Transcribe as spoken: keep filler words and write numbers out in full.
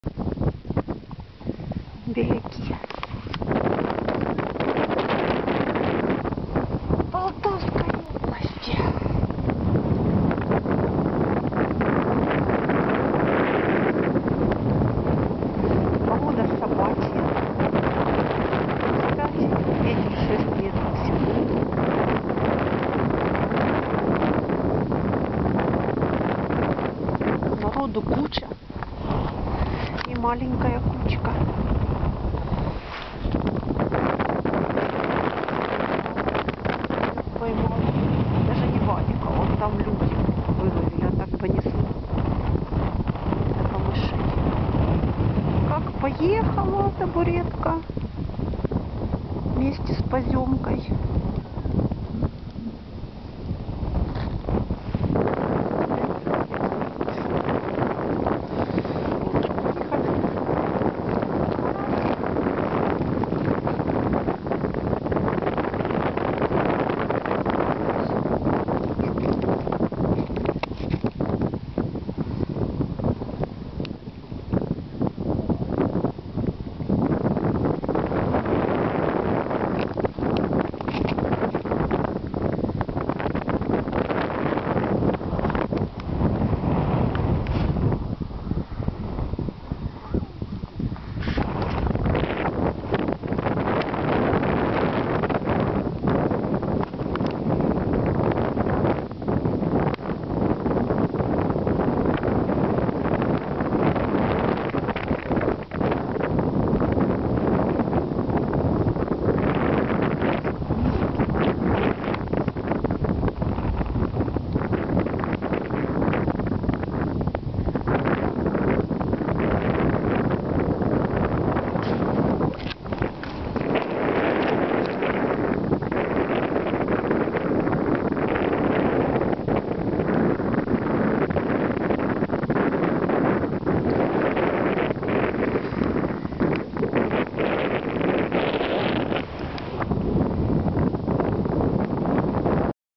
Беляки. Полтавской области. Погода собачья. Кстати, ветер шесть метров в секунду. Народу куча и маленькая кучка. Поймал. Даже не Вадика, он там люди выловили, а так бы не смог. Это мышей. Как поехала табуретка вместе с поземкой.